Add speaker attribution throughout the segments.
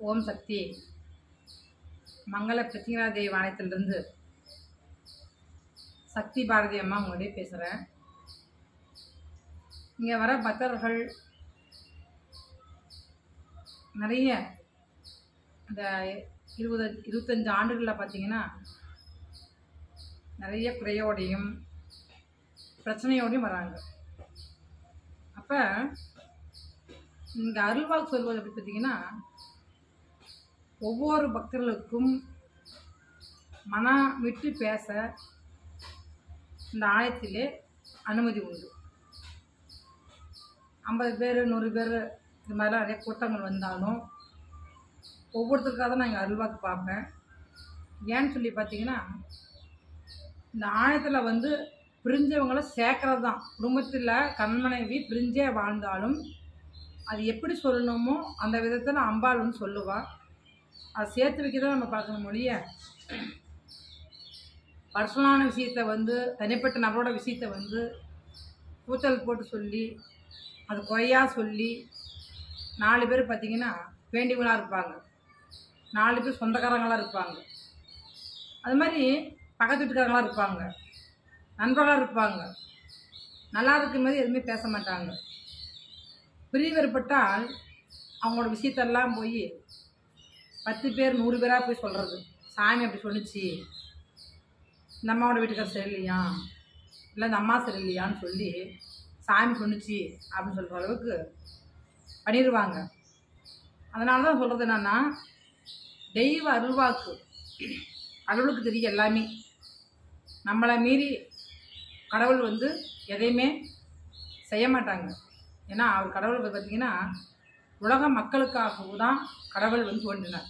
Speaker 1: ஓம் சக்தி. மங்கள பிரத்யங்கரா தேவி ஆலயத்திலிருந்து சக்தி பாரதி அம்மா உங்களுடைய பேசுகிறேன். இங்கே வர பக்தர்கள் நிறைய இந்த 25 ஆண்டுகளில் பார்த்தீங்கன்னா நிறைய குறையோடையும் பிரச்சனையோடையும் வராங்க. அப்போ இங்கே அருள்வாக்கு சொல்வது எப்படி பார்த்தீங்கன்னா, ஒவ்வொரு பக்தர்களுக்கும் மனம் விட்டு பேச இந்த ஆலயத்திலே அனுமதி உண்டு. 50 பேர் 100 பேர் இது மாதிரிலாம் நிறைய கூட்டங்கள் வந்தாலும் ஒவ்வொருத்தருக்காக தான் நான் இங்கே அருள்வாக்கு பார்ப்பேன். ஏன்னு சொல்லி பார்த்தீங்கன்னா, இந்த ஆலயத்தில் பிரிஞ்சவங்களை சேர்க்கறது தான். குடும்பத்தில் கண்மனைவி பிரிஞ்சே வாழ்ந்தாலும் அது எப்படி சொல்லணுமோ அந்த விதத்தில் அம்பாள் சொல்லுவாள். அதை சேர்த்து வைக்க தான் நம்ம பார்க்கணும் மொழிய. பர்சனலான விஷயத்தை தனிப்பட்ட நபரோட விஷயத்தை கூத்தல் போட்டு சொல்லி அது குறையாக சொல்லி 4 பேர் பார்த்திங்கன்னா வேண்டிகளாக இருப்பாங்க, 4 பேர் சொந்தக்காரங்களாக இருப்பாங்க, அது மாதிரி பக்கத்து வீட்டுக்காரங்களாக இருப்பாங்க, நண்பர்களாக இருப்பாங்க. நல்லா இருக்கும் போது எதுவுமே பேச மாட்டாங்க. பிரிவு ஏற்பட்டால் அவங்களோட விஷயத்தெல்லாம் போய் 10 பேர் 100 பேராக போய் சொல்கிறது. சாமி அப்படி சொன்னிச்சு, இந்த அம்மாவோட வீட்டுக்கார சரியில்லையா, இல்லை இந்த அம்மா சரியில்லையான்னு சொல்லி சாமி சொன்னிச்சு அப்படின்னு சொல்கிற அளவுக்கு பண்ணிடுவாங்க. அதனால தான் சொல்கிறது என்னென்னா, தெய்வ அருள்வாக்கு கடவுளுக்கு தெரியும் எல்லாமே. நம்மளை மீறி கடவுள் எதையுமே செய்ய மாட்டாங்க. ஏன்னா அவர் கடவுள் பார்த்திங்கன்னா உலக மக்களுக்காகவும் தான் கடவுள் தோன்றினார்.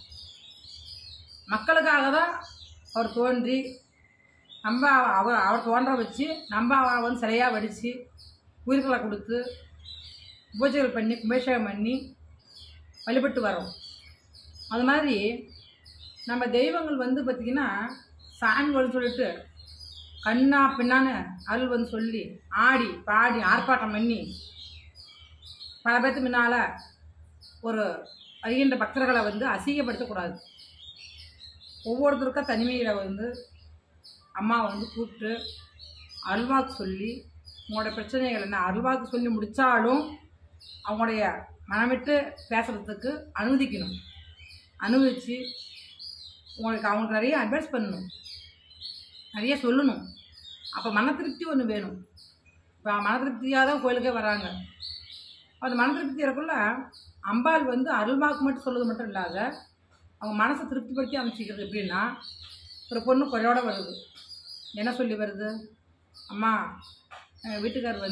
Speaker 1: மக்களுக்காக தான் அவர் தோன்றி நம்ம அவர் தோன்ற வச்சு நம்ம அவரை சிலையாக வடித்து உயிர்களை கொடுத்து பூஜைகள் பண்ணி கும்பாபிஷேகம் பண்ணி வழிபட்டு வரோம். அது மாதிரி நம்ம தெய்வங்கள் பார்த்திங்கன்னா சாமி சொல்லிட்டு கண்ணா பின்னான்னு அருள் சொல்லி ஆடி பாடி ஆர்ப்பாட்டம் பண்ணி பல பேர்த்து முன்னால் ஒரு அறிகின்ற பக்தர்களை அசிங்கப்படுத்தக்கூடாது. ஒவ்வொருத்தருக்கா தனிமையில் அம்மா கூப்பிட்டு அருள்வாக்கு சொல்லி உங்களோட பிரச்சனைகள் என்ன அருள்வாக்கு சொல்லி முடித்தாலும் அவங்களுடைய மனமிட்டு பேசுகிறதுக்கு அனுமதிக்கணும். அனுமதித்து அவங்களுக்கு நிறைய அட்வைஸ் பண்ணணும், நிறைய சொல்லணும். அப்போ மன திருப்தி ஒன்று வேணும். இப்போ மன திருப்தியாக தான் கோயிலுக்கே வராங்க. அந்த மன திருப்தி இருக்குள்ள அம்பாள் அருள்வாக்கு மட்டும் சொல்வது மட்டும் இல்லாத அவங்க மனசை திருப்திப்படுத்தி அமைச்சிக்கிறது. எப்படின்னா, ஒரு பொண்ணு குறையோட வருது, என்ன சொல்லி வருது, அம்மா வீட்டுக்கார்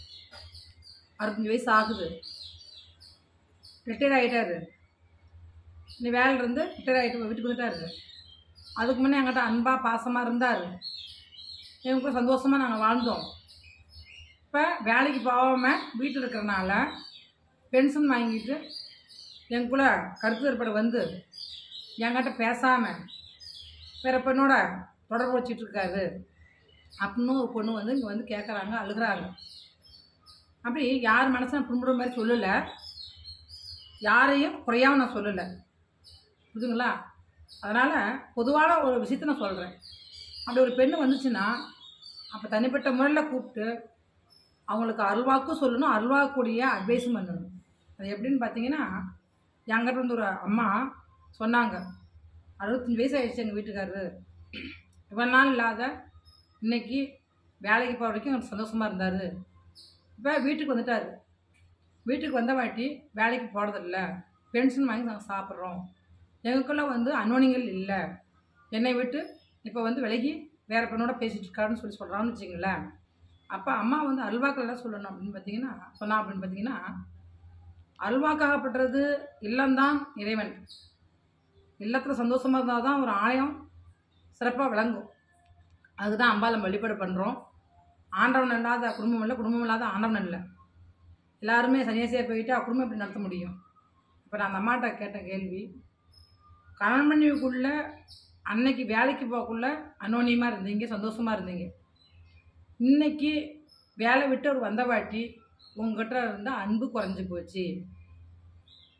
Speaker 1: 65 வயசு ஆகுது, ரிட்டையர் ஆகிட்டாரு, இந்த வேலையிலேருந்து ரிட்டையர் ஆகிட்டு வீட்டுக்கு வந்துட்டாரு. அதுக்கு முன்னே என்கிட்ட அன்பாக பாசமாக இருந்தார், எங்களுக்கு சந்தோஷமாக நாங்கள் வாழ்ந்தோம். இப்போ வேலைக்கு போகாமல் வீட்டில் இருக்கிறனால பென்ஷன் வாங்கிட்டு எங்களுக்குள்ள கருத்து ஏற்பட என்கிட்ட பேசாமல் வேறு பெண்ணோட தொடர்பு வச்சிட்ருக்காரு அப்படின்னு ஒரு பொண்ணு இங்கே கேட்குறாங்க, அழுகிறாங்க. அப்படி யார் மனசை புண்படுற மாதிரி சொல்லலை, யாரையும் குறையாமல் நான் சொல்லலை, புரியுதுங்களா? அதனால் பொதுவான ஒரு விஷயத்த நான் சொல்கிறேன். அப்படி ஒரு பெண்ணு வந்துச்சுன்னா அப்போ தனிப்பட்ட முறையில் கூப்பிட்டு அவங்களுக்கு அருள்வாக்கும் சொல்லணும், அருள்வாக்கூடிய அட்வைஸும் பண்ணணும். அது எப்படின்னு பார்த்தீங்கன்னா, என்கிட்ட ஒரு அம்மா சொன்னாங்க, 65 வயசு ஆகிடுச்சு எங்கள் வீட்டுக்காரரு, இவ்வளோ நாள் இல்லாத இன்றைக்கி வேலைக்கு போகிற வரைக்கும் எனக்கு சந்தோஷமாக இருந்தார், இப்போ வீட்டுக்கு வந்துட்டார், வீட்டுக்கு வந்த வாட்டி வேலைக்கு போகிறதில்ல, பென்ஷன் வாங்கி நாங்கள் சாப்பிட்றோம், எங்களுக்குள்ளே அன்னோனிங்கள் இல்லை, என்னை விட்டு இப்போ விலகி வேறு பெண்ணோட பேசிகிட்டு இருக்காருன்னு சொல்கிறான்னு வச்சுங்களேன். அப்போ அம்மா அருள்வாக்கில் எல்லாம் சொல்லணும் அப்படின்னு பார்த்தீங்கன்னா அப்படின்னு பார்த்தீங்கன்னா, அருள்வாக்காகப்பட்டது இல்லம்தான் இறைவன். இல்லத்தில் சந்தோஷமாக இருந்தால் தான் ஒரு ஆலயம் சிறப்பாக விளங்கும். அதுதான் அம்பாள் நம்ம வழிபாடு பண்ணுறோம். ஆண்டவன் இல்லாத குடும்பம் இல்லை, குடும்பம் இல்லாத ஆண்டவன் இல்லை. எல்லாருமே சன்னியாசியாக போயிட்டு குடும்பம் எப்படி நடத்த முடியும்? இப்போ நான் அந்த அம்மாட்ட கேட்ட கேள்வி, கணவன் மனைவிக்குள்ளே அன்னைக்கு வேலைக்கு போகக்குள்ள அன்னோனியமாக இருந்தீங்க, சந்தோஷமாக இருந்தீங்க, இன்றைக்கி வேலை விட்டு அவர் வந்த வாட்டி உங்ககிட்ட இருந்தால் அன்பு குறைஞ்சி போச்சு,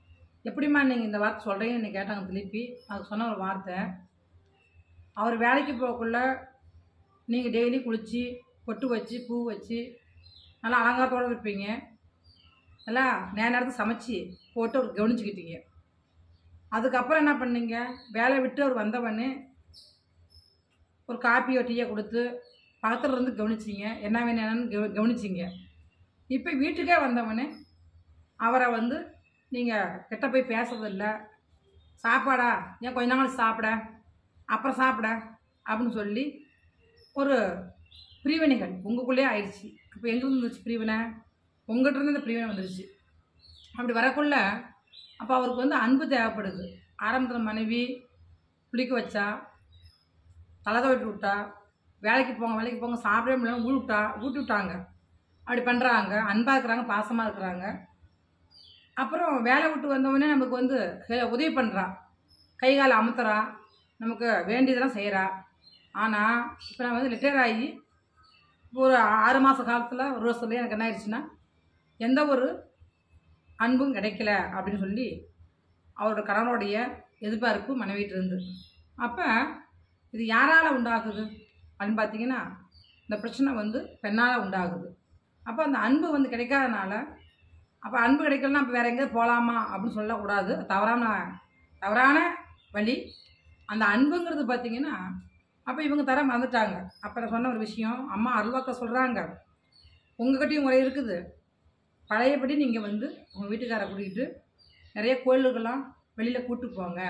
Speaker 1: எப்படிம்மா நீங்கள் இந்த வார்த்தை சொல்கிறீங்கன்னு என்னை கேட்டாங்க திருப்பி. அதுக்கு சொன்ன ஒரு வார்த்தை, அவர் வேலைக்கு போகக்குள்ள நீங்கள் டெய்லி குளித்து பொட்டு வச்சு பூ வச்சு நல்லா அலங்காரத்தோடு இருப்பீங்க. நல்லா நேரத்துக்கு சமைச்சி போட்டு அவர் கவனிச்சுக்கிட்டீங்க. அதுக்கப்புறம் என்ன பண்ணீங்க, வேலை விட்டு அவர் வந்தவொடனே ஒரு காப்பியோ டீயை கொடுத்து பக்கத்தில் இருந்து கவனிச்சிங்க, என்ன வேணும் என்னன்னு கவனிச்சிங்க. இப்போ வீட்டுக்கே வந்தவொடனே அவரை வந்து நீங்கள் கிட்ட போய் பேசுறதில்ல. சாப்பாடா, ஏன் கொஞ்ச நாள் சாப்பிட, அப்புறம் சாப்பிட அப்படின்னு சொல்லி ஒரு பிரிவினைகள் உங்களுக்குள்ளே ஆயிடுச்சு. அப்போ எங்கேருந்து வந்துருச்சு பிரிவினை? உங்கள்கிட்ட இருந்து இந்த பிரிவினை வந்துருச்சு. அப்படி வரக்குள்ள அப்போ அவருக்கு வந்து அன்பு தேவைப்படுது. ஆரம்பத்தில் மனைவி குளிக்க வச்சா, தலை துவட்டி விட்டா, வேலைக்கு போங்க சாப்பிடவே முடியல ஊட்டி விட்டாங்க. அப்படி பண்ணுறாங்க, அன்பாக இருக்கிறாங்க, பாசமாக இருக்கிறாங்க. அப்புறம் வேலை விட்டு வந்தவொடனே நமக்கு வந்து உதவி பண்ணுறா, கை காலை அமுத்துறா, நமக்கு வேண்டியதெல்லாம் செய்கிறா. ஆனால் இப்போ நான் வந்து ரிட்டையர் ஆகி ஒரு 6 மாத காலத்தில் ஒரு வருஷத்துலேயே எனக்கு என்ன ஆயிடுச்சுன்னா, எந்த ஒரு அன்பும் கிடைக்கல அப்படின்னு சொல்லி அவரோட கணவனுடைய எதிர்பார்ப்பு மனைவிட்டிருந்து. அப்போ இது யாரால் உண்டாகுது அப்படின்னு பார்த்தீங்கன்னா, இந்த பிரச்சனை வந்து பெண்ணால் உண்டாகுது. அப்போ அந்த அன்பு வந்து கிடைக்காதனால, அப்போ அன்பு கிடைக்கலன்னா அப்போ வேறு எங்கேயாவது போகலாமா அப்படின்னு சொல்லக்கூடாது. தவறான வழி. அந்த அன்புங்கிறது பார்த்திங்கன்னா அப்போ இவங்க தர மறந்துட்டாங்க. அப்போ நான் சொன்ன ஒரு விஷயம், அம்மா அருள்வாக்க சொல்கிறாங்க, உங்கள்கிட்டையும் முறை இருக்குது. பழையபடி நீங்கள் வந்து உங்கள் வீட்டுக்காரை கூட்டிகிட்டு நிறைய கோயிலுக்கெல்லாம் வெளியில் கூப்பிட்டு போங்க,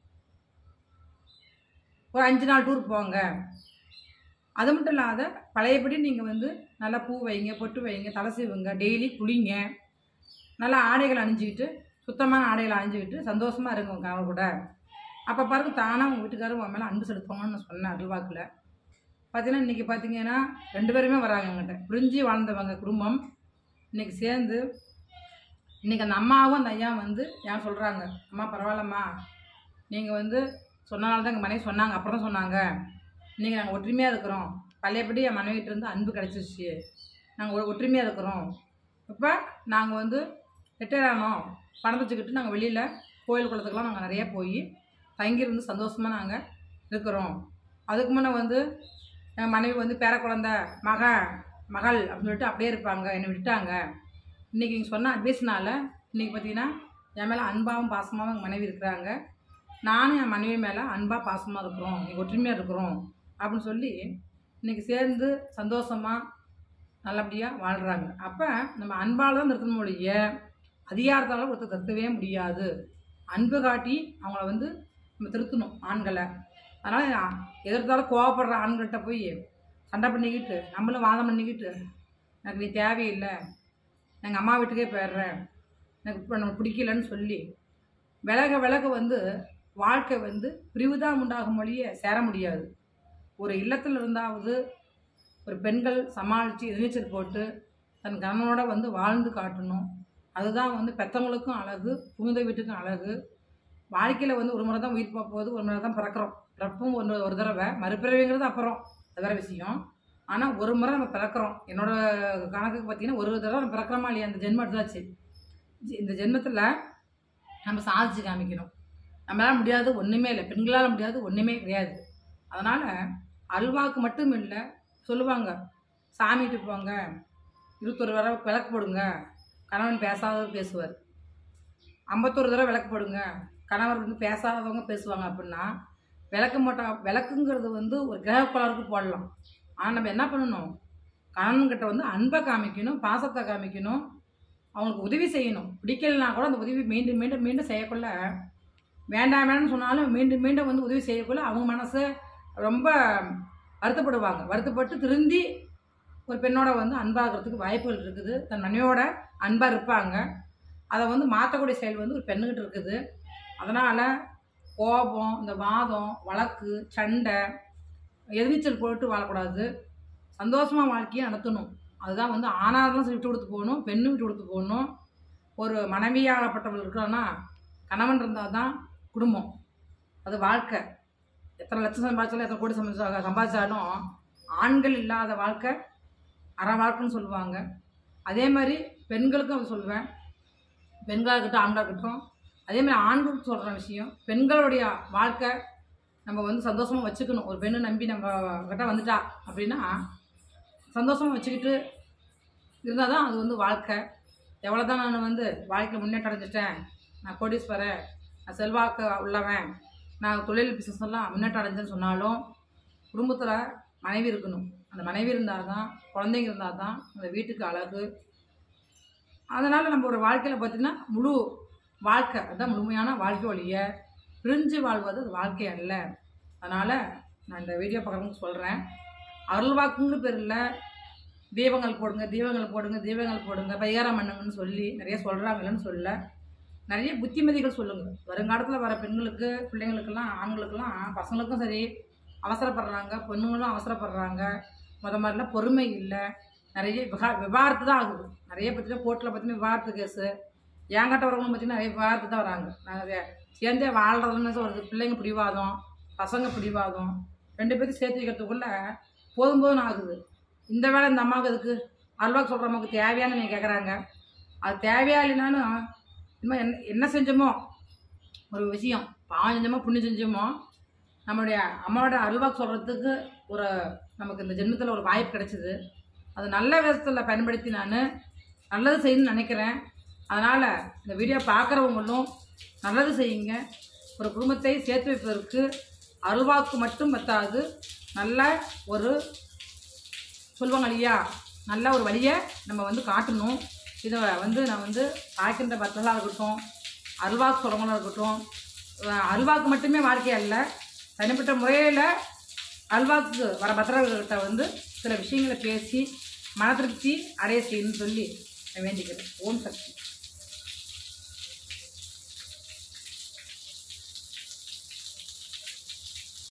Speaker 1: ஒரு 5 நாள் டூர் போங்க. அது மட்டும் இல்லாத பழையபடி நீங்கள் வந்து நல்லா பூ வைங்க, பொட்டு வைங்க, தலை சீவுங்க, டெய்லி குளிங்க, நல்லா ஆடைகள் அணிஞ்சிக்கிட்டு, சுத்தமான ஆடைகளை அணிஞ்சிக்கிட்டு சந்தோஷமாக இருங்க உங்கள் கணவர் கூட. அப்போ பாருங்க தானாக உங்கள் வீட்டுக்காரர் உங்கள் மேலே அன்பு செலுத்துவாங்கன்னு நான் சொன்னேன் அருள்வாக்கில். பார்த்தீங்கன்னா இன்றைக்கி பார்த்தீங்கன்னா 2 பேருமே வராங்க என்கிட்ட. புரிஞ்சு வாழ்ந்தவங்க குடும்பம் இன்றைக்கி சேர்ந்து, இன்றைக்கி அந்த அம்மாவும் அந்த ஐயா வந்து ஏன் சொல்கிறாங்க, அம்மா பரவாயில்லம்மா, நீங்கள் வந்து சொன்னனால தான் எங்கள் மனைவி சொன்னாங்க, அப்புறம் தான் சொன்னாங்க, இன்றைக்கி நாங்கள் ஒற்றுமையாக இருக்கிறோம், பழையபடி என் மனைவிட்டிருந்து அன்பு கிடச்சிருச்சு, நாங்கள் ஒற்றுமையாக இருக்கிறோம். இப்போ நாங்கள் வந்து ரிட்டையர் ஆனோம், பணத்தை வச்சுக்கிட்டு நாங்கள் வெளியில் கோயில் குளத்துக்கெல்லாம் நாங்கள் நிறையா போய் தங்கியிருந்து சந்தோஷமாக நாங்கள் இருக்கிறோம். அதுக்கு முன்னே வந்து என் மனைவி வந்து பேர குழந்தை மகள் அப்படின்னு சொல்லிட்டு அப்படியே இருப்பாங்க, என்னை விட்டுட்டாங்க. இன்றைக்கி நீங்கள் சொன்ன அட்வைஸ்னால் இன்றைக்கி பார்த்தீங்கன்னா என் மேலே அன்பாகவும் பாசமாகவும் எங்கள் மனைவி இருக்கிறாங்க. நானும் என் மனைவி மேலே அன்பாக பாசமாக இருக்கிறோம், நீங்கள் ஒற்றுமையாக இருக்கிறோம் அப்படின்னு சொல்லி இன்றைக்கி சேர்ந்து சந்தோஷமாக நல்லபடியாக வாழ்கிறாங்க. அப்போ நம்ம அன்பால் தான் திருத்தணும் ஒழிய அதிகாரத்தால் ஒருத்தர் திருத்தவே முடியாது. அன்பு காட்டி அவங்கள வந்து நம்ம திருத்தணும் ஆண்களை. அதனால் எதிர்த்தாலும் கோவப்படுற ஆண்கள்கிட்ட போய் சண்டை பண்ணிக்கிட்டு நம்மளும் வாதம் பண்ணிக்கிட்டு, எனக்கு நீ தேவையில்லை, எங்கள் அம்மா வீட்டுக்கே போயிடுறேன், எனக்கு இப்போ நம்ம பிடிக்கலன்னு சொல்லி விலக வந்து வாழ்க்கை வந்து பிரிவுதான் உண்டாகும் மொழியே சேர முடியாது. ஒரு இல்லத்தில் இருந்தாவது ஒரு பெண்கள் சமாளித்து எதிர்நீச்சல் போட்டு தன் கணவனோட வந்து வாழ்ந்து காட்டணும். அதுதான் வந்து பெற்றவங்களுக்கும் அழகு, புகுந்த வீட்டுக்கும் அழகு. வாழ்க்கையில் வந்து ஒரு முறை தான் உயிர் போகுது, ஒரு முறை தான் பிறக்கிறோம். பிறப்பும் ஒரு தடவை, மறுபிறவிங்கிறது அப்புறம் அது வேறு விஷயம். ஆனால் ஒரு முறை நம்ம பிறக்கிறோம். என்னோடய கணக்குக்கு பார்த்திங்கன்னா ஒரு தடவை நம்ம பிறக்கிறோமா இல்லையா, அந்த ஜென்மம் எடுத்தாச்சு. இந்த ஜென்மத்தில் நம்ம சாதிச்சு காமிக்கணும். நம்மளால் முடியாது ஒன்றுமே இல்லை, பெண்களால் முடியாது ஒன்றுமே கிடையாது. அதனால் அல்வாக்கு மட்டும் இல்லை, சொல்லுவாங்க சாமிகிட்டு போங்க, 21 தடவை விளக்கு போடுங்க, கணவன் பேசாதவர் பேசுவார். 51 தடவை விளக்கு போடுங்க, கணவர் வந்து பேசாதவங்க பேசுவாங்க. அப்படின்னா விளக்குங்கிறது வந்து ஒரு கிரகக்கோளாறுக்கு போடலாம். ஆனால் நம்ம என்ன பண்ணணும், கணவன்கிட்ட வந்து அன்பை காமிக்கணும், பாசத்தை காமிக்கணும், அவங்களுக்கு உதவி செய்யணும். பிடிக்கலனா கூட அந்த உதவி மீண்டும் மீண்டும் மீண்டும் செய்யக்குள்ள, வேண்டாம் வேண்டாம்னு சொன்னாலும் மீண்டும் மீண்டும் வந்து உதவி செய்யக்குள்ள அவங்க மனசு ரொம்ப வருத்தப்படுவாங்க. வருத்தப்பட்டு திருந்தி ஒரு பெண்ணோட வந்து அன்பாகிறதுக்கு வாய்ப்புகள் இருக்குது. தன் மனைவியோட அன்பாக இருப்பாங்க. அதை வந்து மாற்றக்கூடிய செயல் வந்து ஒரு பெண்ணுக்கிட்ட இருக்குது. அதனால் கோபம், இந்த வாதம், வழக்கு, சண்டை, எதிர்நீச்சல் போட்டு வாழக்கூடாது. சந்தோஷமாக வாழ்க்கையை நடத்தணும். அதுதான் வந்து ஆணாக தான் விட்டு கொடுத்து போகணும், பெண்ணும் விட்டு கொடுத்து போகணும். ஒரு மனைவியாகப்பட்டவர்கள் இருக்கிறோன்னா கணவன் இருந்தால் தான் குடும்பம், அது வாழ்க்கை. எத்தனை லட்சம் சம்பாதிச்சாலும் எத்தனை கோடி சம்பாதிச்சாலும் ஆண்கள் இல்லாத வாழ்க்கை அரை வாழ்க்கைன்னு சொல்லுவாங்க. அதே மாதிரி பெண்களுக்கும் அது சொல்லுவேன். பெண்களாக இருக்கட்டும் ஆண்களாக இருக்கட்டும், அதேமாதிரி ஆண்களுக்கு சொல்கிற விஷயம், பெண்களுடைய வாழ்க்கை நம்ம வந்து சந்தோஷமாக வச்சுக்கணும். ஒரு பெண்ணை நம்பி நம்ம கிட்ட வந்துட்டா அப்படின்னா சந்தோஷமாக வச்சுக்கிட்டு இருந்தால் தான் அது வந்து வாழ்க்கை. எவ்வளோ தான் நான் வந்து வாழ்க்கையில் முன்னேற்றம் அடைஞ்சிட்டேன், நான் கோடீஸ்வரன், நான் செல்வாக்கு உள்ளவன், நான் தொழில் பிஸ்னஸ் எல்லாம் முன்னேற்றம் அடைஞ்சேன்னு சொன்னாலும் குடும்பத்தில் மனைவி இருக்கணும். அந்த மனைவி இருந்தால் தான், குழந்தைங்க இருந்தால் தான் அந்த வீட்டுக்கு அழகு. அதனால் நம்ம ஒரு வாழ்க்கையில் பார்த்திங்கன்னா முழு வாழ்க்கை அதுதான் முழுமையான வாழ்க்கை ஒழிய பிரிஞ்சு வாழ்வது அது வாழ்க்கை அல்ல. அதனால் நான் இந்த வீடியோ பார்க்குறவங்க சொல்கிறேன், அருள்வாக்குங்கிற பேரில் தீபங்கள் போடுங்க, தீபங்கள் போடுங்க, தீபங்கள் போடுங்க, பரிகாரம் பண்ணுங்கன்னு சொல்லி நிறைய சொல்கிறாங்கன்னு சொல்ல, நிறைய புத்திமதிகள் சொல்லுங்கள். வருங்காலத்தில் வர பெண்களுக்கு, பிள்ளைங்களுக்கெல்லாம், ஆண்களுக்கெல்லாம், பசங்களுக்கும் சரி அவசரப்படுறாங்க, பொண்ணுங்களும் அவசரப்படுறாங்க. மாதிரிலாம் பொறுமை இல்லை. நிறைய விவாகரத்து தான் ஆகுது. நிறைய பார்த்தீங்கன்னா கோர்ட்டில் பார்த்தீங்கன்னா விவாகரத்து கேஸு. என்கிட்ட வரவங்களும் பார்த்தீங்கன்னா நிறைய விவாகரத்து தான் வராங்க. நாங்கள் சேர்ந்தே வாழ்கிறதுன்னு வருது. பிள்ளைங்க பிடிவாதம், பசங்க பிடிவாதம், 2 பேர்த்தையும் சேர்த்து வைக்கிறதுக்குள்ளே போதும் ஆகுது. இந்த வேலை இந்த அம்மாவுக்கு எதுக்கு, அல்வாக்கு சொல்கிற அம்மாவுக்கு தேவையானு நீங்கள் கேட்குறாங்க. அது தேவையா இல்லைனாலும் இன்னும் என்ன செஞ்சோமோ ஒரு விஷயம், பாவம் செஞ்சோமோ புண்ணியம் செஞ்சோமோ, நம்மளுடைய அம்மாவோட அருள்வாக்கு சொல்கிறதுக்கு ஒரு நமக்கு இந்த ஜென்மத்தில் ஒரு வாய்ப்பு கிடைச்சிது. அது நல்ல விதத்தில் பயன்படுத்தி நான் நல்லது செய்யணும்னு நினைக்கிறேன். அதனால் இந்த வீடியோ பார்க்குறவங்களும் நல்லது செய்யுங்க. ஒரு குடும்பத்தை சேர்த்து வைப்பதற்கு அருள்வாக்கு மட்டும் பத்தாது, நல்ல ஒரு சொல்லுவாங்க இல்லையா, நல்ல ஒரு வழியை நம்ம வந்து காட்டணும். இதை வந்து நான் வந்து பார்க்கின்ற பக்தர்களாக இருக்கட்டும், அருள்வாக்கு சொல்கிறவங்களாக இருக்கட்டும், அருள்வாக்கு மட்டுமே வாழ்க்கை அல்ல, தனிப்பட்ட முறையில் அல்வாக்கு வர பத்திரர்கிட்ட வந்து சில விஷயங்களை பேசி மன திருப்தி அடைய செய்யணும்னு சொல்லி நான் வேண்டிக்கிறேன். ஓம் சக்தி.